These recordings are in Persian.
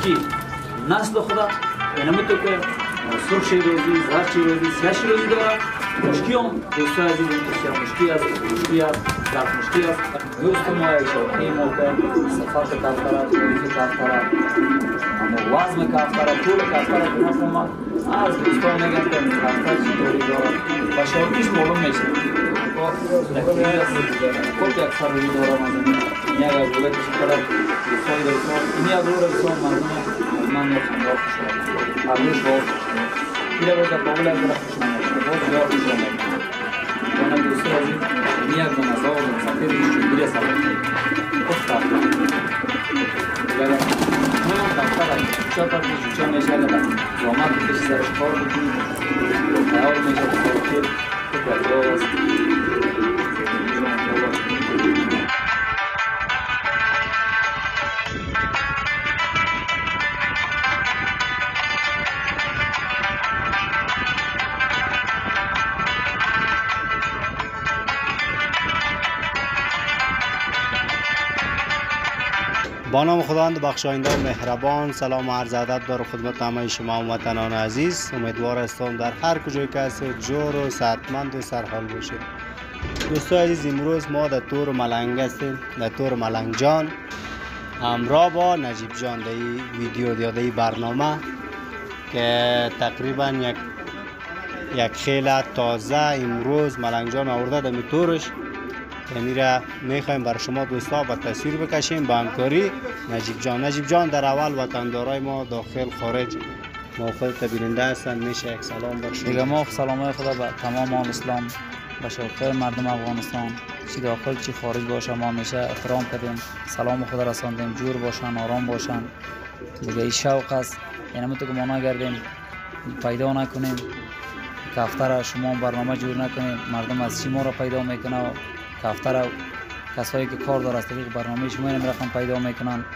مشکی نسل خدا اینم تو که سرخ روزی زرد روزی سیاه روزی داره مشکی هم دوستان عزیز بسیار مشکی است زرد مشکی است دوست ما شوقی موقع صفات کافتر توریز کافتر اما وزن کافتر طول کافتر که ما از دوستان میگن که کافتر چطوری داره و شوقیش معلوم میشه خود اکثر روی داره یک اگه که شکلت دوستان دوستان اینی اگه رو دوستان من نفهم خوش هرموش ایره باید قابل از برای خوش نمید باید جا خوش نمید یعنی دوستی از این نیت و نزاق و مسافر ایره سوال خوب کافتا یعنی من کافتا را چا پرکی جوچا میشه اگر زامت کشی سرش کار بکنی خیال میشه بسیار خوب از جا با نام خداوند بخشاینده و مهربان سلام و عرض ادب دارم خدمت همه شما وطنان عزیز. امیدوار هستم در هر کجای که هستید جور و صحتمند و سرحال باشید. دوستان عزیز امروز ما در تور ملنگ هستیم، در تور ملنگ جان همراه با نجیب جان در این ویدیو یا در این برنامه که تقریبا یک خیل تازه امروز ملنگ جان آورده در تورش یعنی را میخوایم برای شما دوستا با تصویر بکشیم با همکاری نجیب جان در اول وطندارای ما داخل خارج موافق بیننده هستند، میشه یک سلام برشون دیگه ما سلام خدا به تمام آل اسلام به شوق مردم افغانستان چی داخل چی خارج باشه ما میشه احترام کردیم سلام خدا رساندیم جور باشن آرام باشن دیگه این شوق است یعنی تو که ما نگردیم پیدا نکنیم کافتر شما برنامه جور نکنیم مردم از چی ما را پیدا میکنه کافتر کسایی که کار داره از طریق برنامه شما اینم رقم پیدا میکنن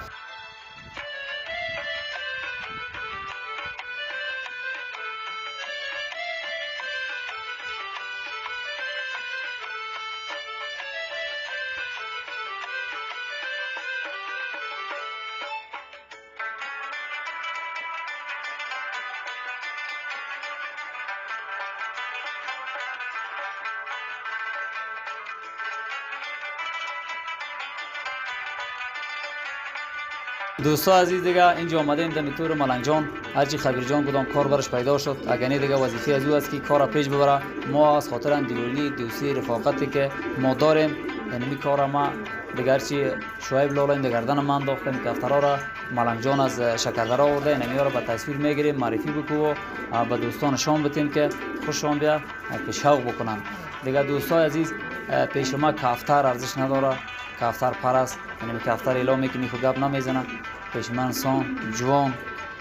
دوستان عزیز دیگه اینجا آمدیم در تور ملنگ جان هرچی خبیر جان کدام کار برش پیدا شد اگر نه دیگه وظیفه از او است که کار پیش ببره ما از خاطر اندیرولی دوستی رفاقتی که ما داریم یعنی می کار ما دیگه هرچی شعیب لالا این گردن من انداختیم کافترا را ملنگ جان از شکردره آورده یعنی را به تصویر میگیریم معرفی بکو و به دوستان شام بتیم که خوششان بیا که شوق بکنن دیگه دوستان عزیز پیش ما کافتر ارزش نداره کافتر پرست یعنی کافتر اعلام میکنی خود گپ نمیزنه پیش من انسان جوان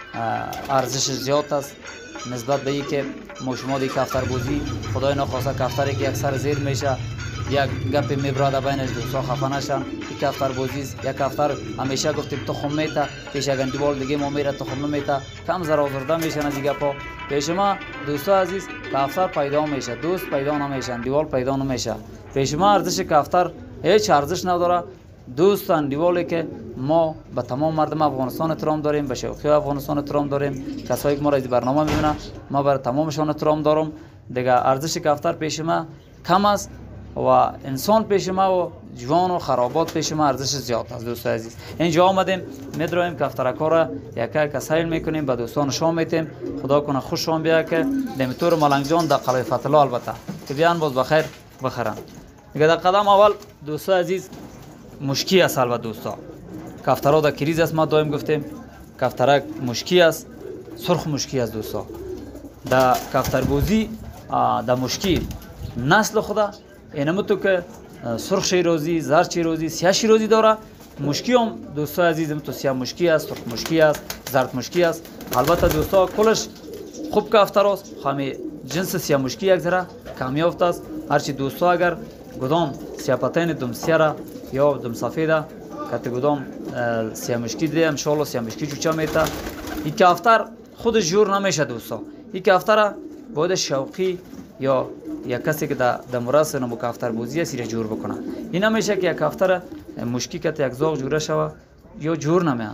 ارزش زیاد است نسبت به اینکه ما شما دی کافتر بازی خدای نخواسته کافتری که اکثر زیر میشه یک گپ میبراده بینش دوستا خفه نشن این کافتر بازی یک کافتر همیشه گفتیم تخم میته پیش اگه دیوال دیگه ما میره تخم نمیته کم زر آزرده میشن از این گپا پیش ما دوستا عزیز کافتر پیدا میشه دوست پیدا نمیشن دیوال پیدا نمیشه پیش ما ارزش کافتر هیچ ارزش نداره دوستان دیوالی که ما به تمام مردم افغانستان احترام داریم به شوقی افغانستان احترام داریم کسایی که ما را از برنامه میبینن ما بر تمامشان احترام دارم دیگه ارزش کافتر پیش ما کم است و انسان پیش ما و جوان و خرابات پیش ما ارزش زیاد است دوستان عزیز اینجا آمدیم میدرایم کافترکا را یک سیل میکنیم به دوستان شام میتیم خدا کنه خوششان بیا که دمیتور ملنگ جان در قلعه فتح الله البته که بیان باز بخیر بخرن دیگه در قدم اول دوستان عزیز مشکی است البته دوستا کافترها در کریز است ما دائم گفتیم کافترک مشکی است سرخ مشکی است دوستا در کافتر بازی در مشکی نسل خدا اینم تو که سرخ شیرازی زرد شیرازی سیاه شیرازی داره مشکی هم دوستا عزیزم تو سیاه مشکی است سرخ مشکی است زرد مشکی است البته دوستا کلش خوب کافتر است همه جنس سیاه مشکی یک ذره کامیافت است هرچی دوستا اگر گدام سیاپتین دم سیاره یا دم سفیده که گدام سیاه مشکی دیده انشالله سیاه مشکی چوچه میته این کافتر خودش جور نمیشه دوستا این کافتر باید شوقی یا یک کسی که در مراسم نمو کافتر بازی است جور بکنه این نمیشه که یک کافتر مشکی که یک زاغ جوره شوه یا جور نمیان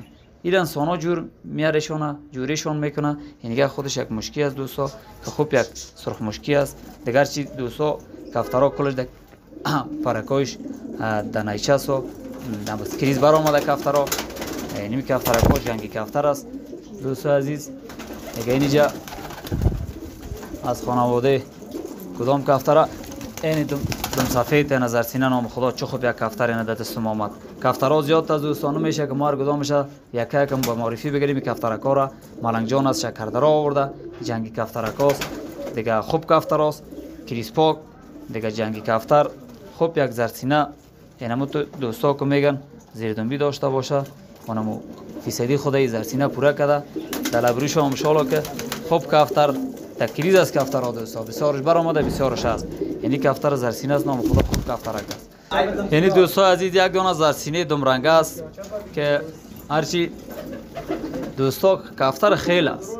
این انسان جور میارشونه جوریشون میکنه. اینگه خودش یک مشکی است دوستا که خوب یک سرخ مشکی است. دیگر چی دوستا کفترها کلش در پرکایش دنایچه است و کریز بر آمده کفترها. اینمی کفترکاش جنگی کفتر است دوستا عزیز. دیگه اینجا از خانواده کدام کفتره این دم سفید نظر سینه نام خدا چه خوب یک کفتر اینه دستم آمد. کفترها زیاد تا دوستانه میشه که ما هر کدامش یک یکم با معرفی بگیریم. کفترکا را ملنگ جان از شکردرا آورده جنگی کفترکاست. دیگه خوب کفتراست کریسپاک. دیگه جنگی کفتر خوب یک زرسینه اینمو دوستا که میگن زیردنبی داشته باشه اونمو فیصدی خدای زرسینه پوره کرده در لبروش هم انشالله که خوب کفتر تکریز از کفتر ها دوستا بسیارش برآمده بسیارش هست. یعنی کفتر زرسینه است نام خدا خوب کفترک است. یعنی دوستا عزیز یک دانه زرسینه دم رنگ است که هرچی دوستا کفتر خیل است.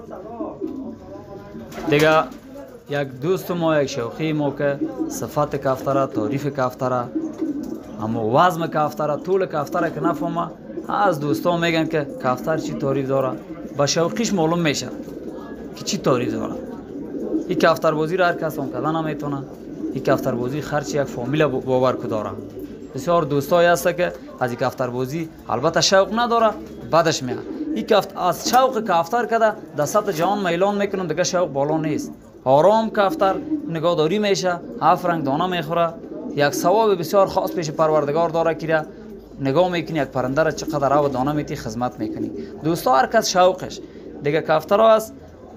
دیگه یک دوست ما یک شوخی ما که صفات کفتره تعریف کفتره اما وزن کفتره طول کفتره که نفهمه از دوستا میگن که کفتر چی تعریف داره با شوقیش معلوم میشه که چی تعریف داره. این کفتر بازی را هر کس هم کردن نمیتونه. این کفتر بازی خرچی یک فامیل باور که داره. بسیار دوستایی هست که از این کفتر بازی البته شوق نداره بعدش میاد این کفتر از شوق کفتر کده دست جهان میلان میکنن دیگه شوق بالا نیست. آرام کفتر نگاهداری میشه 7 رنگ دانه میخوره. یک ثواب بسیار خاص پیش پروردگار داره که نگاه میکنی یک پرنده را چقدر آب دانه میتی خدمت میکنی. دوستا هر کس شوقش دیگه کفتر است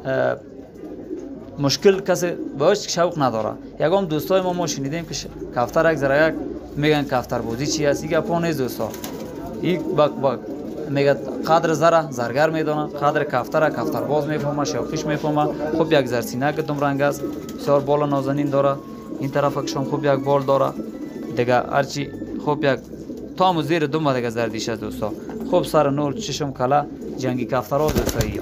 مشکل کسی باش شوق نداره. یکم دوستای ما شنیدیم که کفتر یک ذره یک میگن کفتر بازی چی است. این گپا نیست دوستا. این میگه قدر زره زرگر میدونه قدر کفتر کفتر باز میفهمه شوقیش میفهمه. خوب یک زرسینه که دم رنگ است بسیار بالا نازنین داره. این طرف کشم خوب یک بال داره. دیگه هرچی خوب یک تام زیر دم دیگه زردیش است دوستا. خوب سر نور چشم کلا جنگی کفترها دوستایی.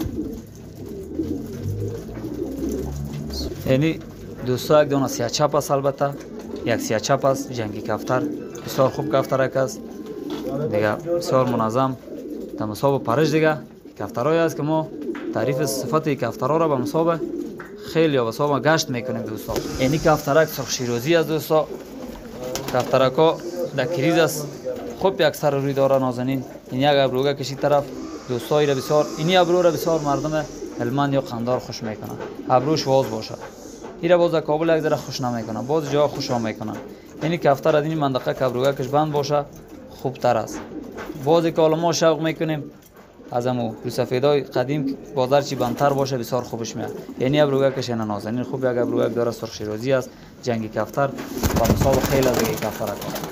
یعنی دوستا یک دونه سیاه چپ است البته یک سیاه چپ است جنگی کفتر بسیار خوب کفترک است. دیگه بسیار منظم در مسابقه پرش. دیگه کفترهایی است که ما تعریف صفات کفترها را به مسابقه خیلی یا مسابقه گشت میکنیم دوستا. یعنی کفترک سرخ شیرازی است دوستا. کفترکا در کریز است خوب یک سر روی داره نازنین. این یک ابروگه کشی طرف دوستایی را بسیار اینی ابرو را بسیار مردم هلمند یا قندار خوش میکنن ابروش واز باشه. این را باز کابل یک ذره خوش نمیکنن باز جا خوش میکنن. یعنی کفتر از این منطقه کابروگه کش بند باشه خوب تر است. بازی که ما شوق میکنیم از امو رو سفیدای قدیم بازار چی بندتر باشه بسیار خوبش میاد. یعنی ابروگه کش اینا نازنین خوب یک ابروگه داره سرخ شیرازی است جنگی کفتر با مسابقه خیلی از دیگه کفتر است.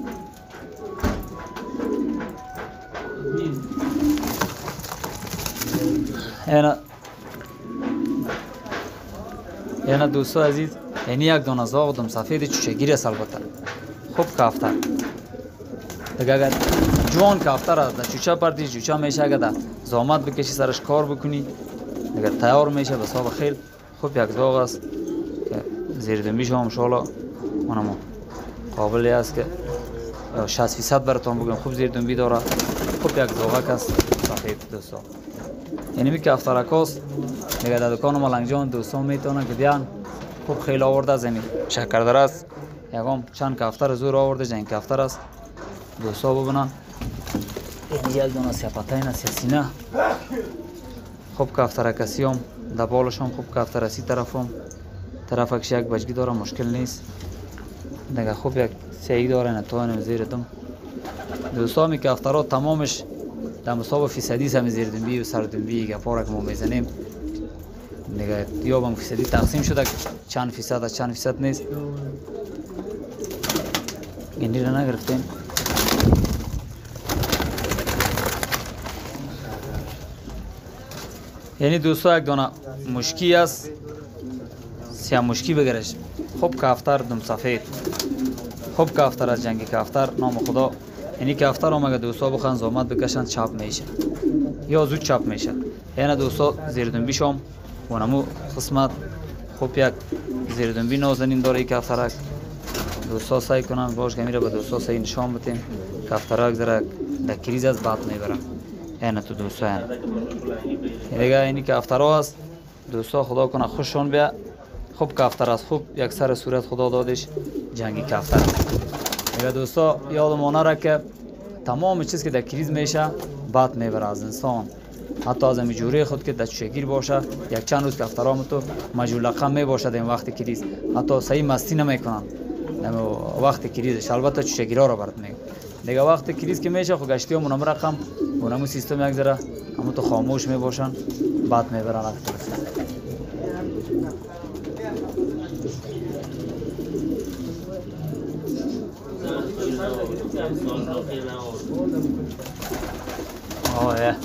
اینا دوستو عزیز یعنی یک دانه زاغ دم سفید چوچگیر است البته خوب کفتر. دیگه اگر جوان کفتر است در چوچه پردی چوچه میشه اگر در زامت بکشی سرش کار بکنی اگر تیار میشه به حساب خیل خوب یک زاغ است که زیر دنبیش هم انشاءالله اونم قابلی است که 60% براتون بگم خوب زیر دنبی داره خوب یک زاغک است سفید دوستا. یعنی می کفترکاست دیگه در دکان ملنگ جان دوستان میتونن که بیان خوب خیلی آورده زمین شکردره است یکم چند کفتر زور آورده جنگ کفتر است دوستا ببینن. این یک دونه سیاپتین است سینه خوب کفترکسی هم در بالش هم خوب کفترسی طرفش یک بچگی داره مشکل نیست. دیگه خوب یک سیعی داره نتوانم زیر دم دوستا. می کفترها تمامش در مسابقه فیصدی هم زیر دنبی و سر دنبی گپا را که ما میزنیم دیگه یا با فیصدی تقسیم شده چند فیصد از چند فیصد نیست. گندی را نگرفتیم. یعنی دوستا یک دانه مشکی است سیاه مشکی بگرش خوب کفتر دم سفید خوب کفتر از جنگی کفتر نام خدا. یعنی کفتر هم اگه دوستا بخوان زحمت بکشن چاپ میشه یا زود چاپ میشه. یعنی دوستا زیر دنبیش هم اونمو قسمت خوب یک زیر دنبی نازنین داره این کفترک. دوستا سعی کنن باش که میره به دوستا سعی نشان بتیم کفترک ذره در کریز از بات میبره. اینا تو دوستا اینا دیگه اینی کفترها است دوستا خدا کنه خوششون بیا خوب کفتر است خوب یک سر صورت خدا دادش جنگی کفتر دیگه دوستا یادمونه را که تمام چیز که در کریز میشه بد میبره از انسان حتی از جوره خود که در شگیر باشه یک چند روز کفترام تو مجولقه می باشه در این وقت کریز حتی صحیح مستی نمیکنن در وقت کریزش البته شگیرا رو برات میگم دیگه وقت کریز که میشه خو گشتی همون رقم اونمو سیستم یک ذره اما تو خاموش می باشن بد میبرن آه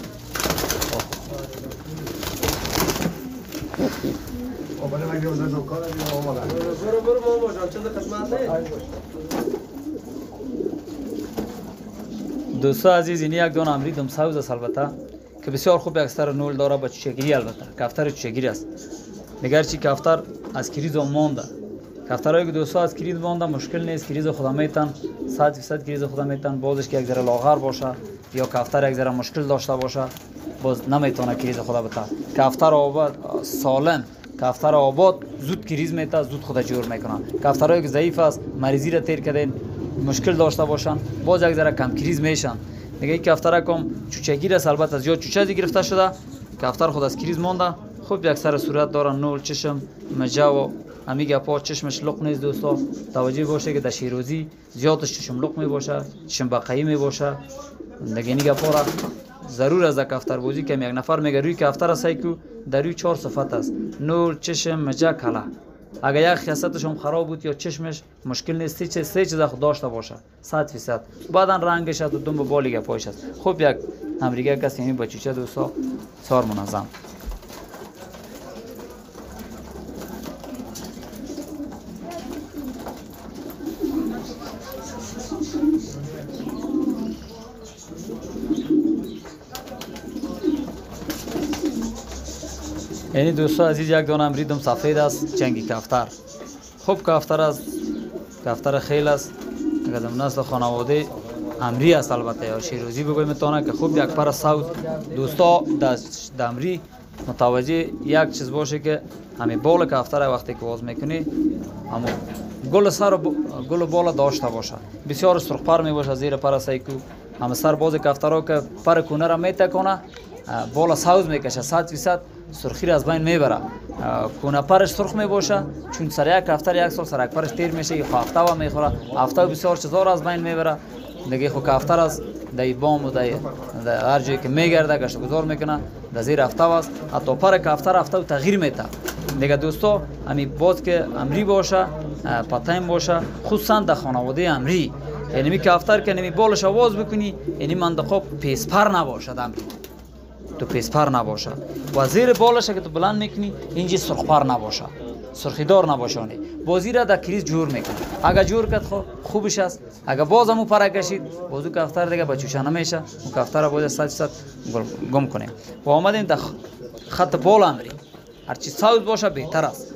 دوستا عزیز این یک دونه امری دمساوز است البته که بسیار خوب اکثر نول داره با چشگیری البته کفتر چشگیری است دیگر چی کفتر از کریز مونده کفترایی که دوستا از کریز مونده مشکل نیست کریز خدا میتن 100% کریز خدا میتن بازش که یک ذره لاغر باشه یا کفتر یک ذره مشکل داشته باشه باز نمیتونه کریز خدا بده کفتر آباد سالم کفتر آباد زود کریز میته زود خدا جور میکنه کفترایی که ضعیف است مریضی را تیر کردن مشکل داشته باشن باز یک ذره کم کریز میشن دیگه این کفتر کم چوچگیر است البته از یا چوچه گرفته شده کفتر خود از کریز مونده خوب یک سر صورت داره نول چشم مجه و همیگه پا چشمش لق نیست دوستا توجه باشه که در شیروزی زیادش چشم لق می باشه چشم بقیه می باشه دیگه نیگه پا را ضرور از کفتر بوزی که یک نفر میگه روی کفتر است که در روی 4 صفت است نول چشم مجه کلا اگر یک خاصیتش هم خراب بود یا چشمش مشکل نیست سه چیز خود داشته باشه 100% بعدا رنگش از دنبال بالیگه پایش است خوب یک امریکا کسی می بچیچه دوستا سار منظم یعنی دوستا عزیز یک دانه امریدم سفید است جنگی کفتر خوب کفتر است کفتر خیل است اگر نسل خانواده امری است البته یا شیروزی بگویم میتونه که خوب یک پر سوز دوستا در امری متوجه یک چیز باشه که همین بال کفتر وقتی که باز میکنی همون گل سر گل بالا داشته باشه بسیار سرخ پر می باشه زیر پر سایکو هم سر باز کفترها که پر کونه را میتکنه بالا سوز میکشه 100% سرخی را از بین میبره کونه پرش سرخ میباشه چون سر یک کفتر یک سال سر یک پرش تیر میشه خو هفته و میخوره هفته بسیار چیزا را از بین میبره دیگه خو کفتر از دای بام و دای هر جایی که میگرده گشت گذار میکنه در زیر هفته است حتی پر کفتر هفته و تغییر میده دیگه دوستا همین باز که امری باشه پتایم باشه خصوصا در خانواده امری یعنی می کفتر که نمی بالش آواز بکنی یعنی منطقه پیسپر نباشه امری تو پیسپر نباشه و زیر بالش که تو بلند میکنی اینجا سرخپر نباشه سرخیدار نباشانی بازی را در کریز جور میکنه اگر جور کرد خوبش است اگر باز همون پر کشید بازو کفتر دیگه بچوشه نمیشه اون کفتر را باید 100% گم کنیم و آمدیم در خط بال امری هرچی ساوز باشه بهتر است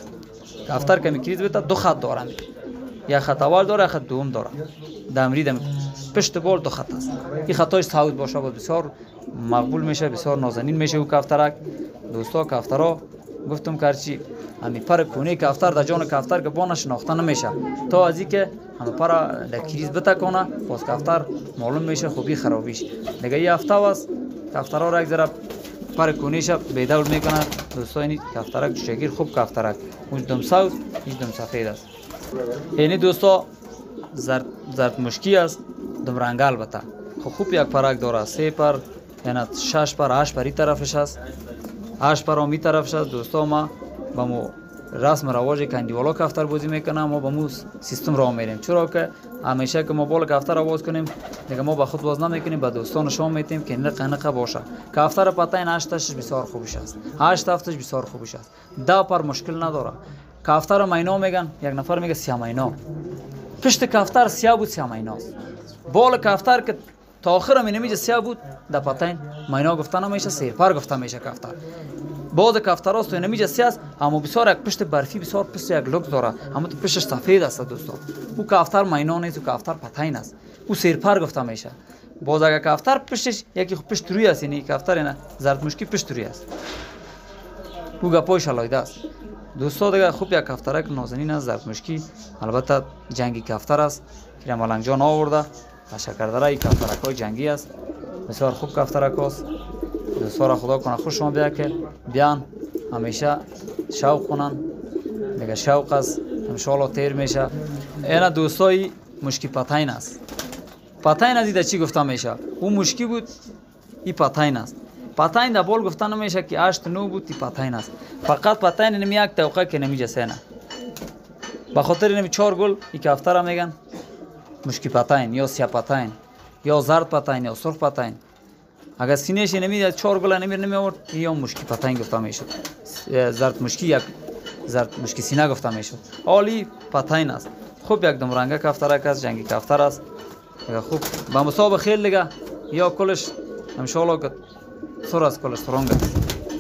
کفتر که میکریز بیتا 2 خط داره یا خط اول داره یا خط دوم داره دمری پشت بال 2 خط است این خطاش ساوز باشه بود بسیار مقبول میشه بسیار نازنین میشه او کفترک دوستا کفترها گفتم کرچی همین پر کونه کفتر در جان کفتر که با نشناخته نمیشه تا از اینکه همه پر در کریز بتکنه باز کفتر معلوم میشه خوبی خرابیش دیگه یه هفته است کفترها را یک ذره پر کونهش بیدول میکنه دوستا این کفترک شگیر خوب کفترک اون دم سوز این دم سفید است یعنی دوستا زرد مشکی است دم رنگ البته خوب یک پرک داره 3 پر یعنی 6 پر 8 پر این طرفش است 8 پر هم این طرفش است دوستا ما با مو رسم رواج کندیوالا کفتر بازی میکنم ما با مو سیستم راه میریم چرا که همیشه که ما بال کفتر آواز کنیم دیگه ما با خود باز نمیکنیم با دوستان شما میتیم که نقه باشه کفتر پتاین 8 تاش بسیار خوبش است 8 هفتش بسیار خوبش است 10 پر مشکل نداره کفتر ماینا میگن یک نفر میگه 3 ماینا پشت کفتر 3 بود 3 مایناست بال کفتر که تا آخر هم نمیشه 3 بود در پتاین ماینا گفتن نمیشه 3 پر گفته میشه کفتر باز کفتر است تو نمیشه 3 است اما بسیار یک پشت برفی بسیار پشت یک لوک داره اما تو پشتش سفید است دوستان او کفتر ماینا نیست او کفتر پتاین است او 3 پر گفته میشه باز اگر کفتر پشتش یکی خب پشت روی است، یعنی کفتر نه زرد مشکی پشت روی است، او گپای شلایده است. دوستا دیگه خوب یک کفترک نازنین است زرد مشکی، البته جنگی کفتر است که ملنگ جان آورده و شکردره. این کفترک های جنگی است، بسیار خوب کفترک است. دوستا خدا کنه خوش ما بیا که بیان همیشه شوق کنن دیگه، شوق است انشالله تیر میشه. اینا دوستای مشکی پتین است. پتین از ایده چی گفته میشه؟ اون مشکی بود، این پتین است. پتین در بال گفته نمیشه که 8 9 بود، این پتین است. فقط پتین نمی یک توقع که نمی جسینه، به خاطر نمی 4 گل این کفتر میگن مشکی پتین یا سیاه پتین یا زرد پتین یا سرخ پتین. اگر سینهش نمی 4 گل نمی آورد یا مشکی پتین گفته میشد. زرد مشکی یک زرد مشکی سینه گفته میشد. عالی پتین است. خوب یک دم رنگه کفترک است، جنگی کفتر است. خوب با مصاب خیل دیگه یا کلش ان شاء الله که سر از کلش سرنگ است.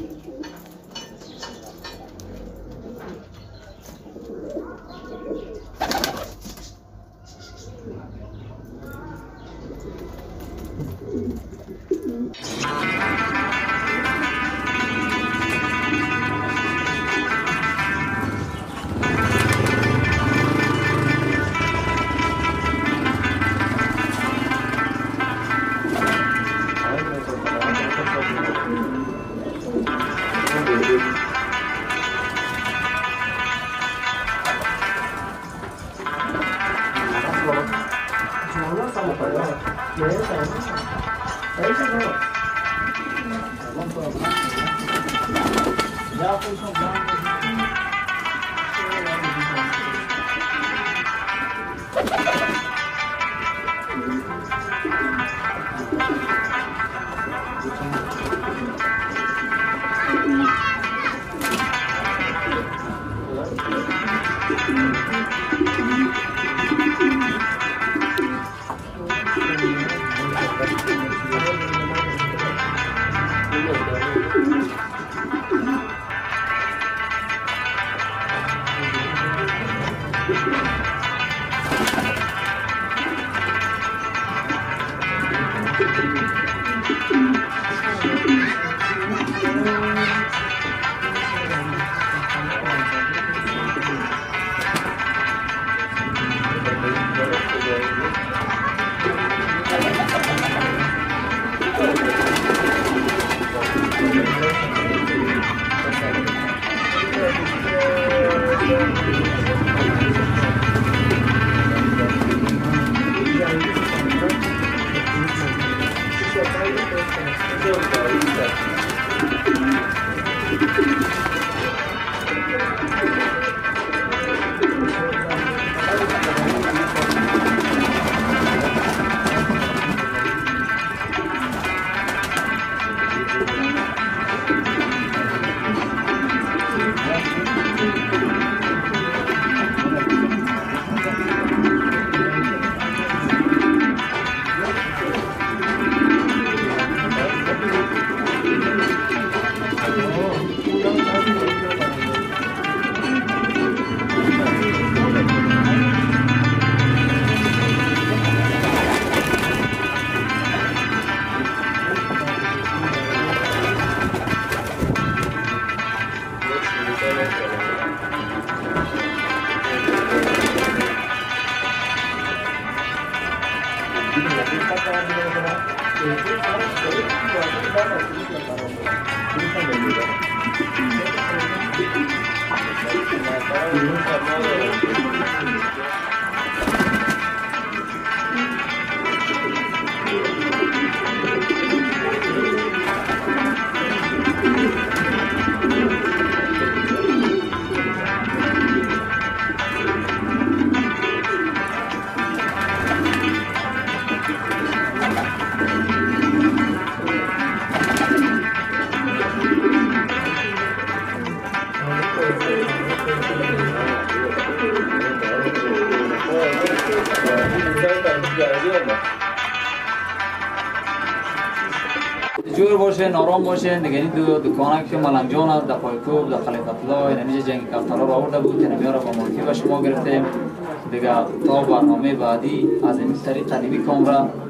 جور باشین، آرام باشین. دیگه این دو دکانک که ملنگ جان است در پایکوب در خلیفت الله نمیشه جنگ کفترها را آورده بود که نمیاره با معرفی و شما گرفتیم. دیگه تا برنامه بعدی از این طریق قدیمی کامرا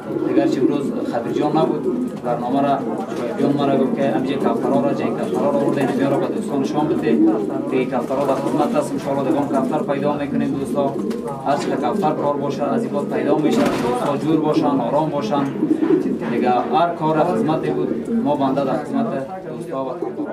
دیگر چه روز خبیر جان نبود برنامه را شایبیان ما را گفت که امجه کفترها را جای کفترها را برده نمیاره به دوستان شام بده دیگه کفترها در خدمت هست انشاءالله دیگه کفتر پیدا میکنیم دوستا هر چقدر کفتر کار باشه از این بعد پیدا میشه دوستا جور باشن آرام باشن دیگه هر کار خدمتی بود ما بنده در خدمت دوستا و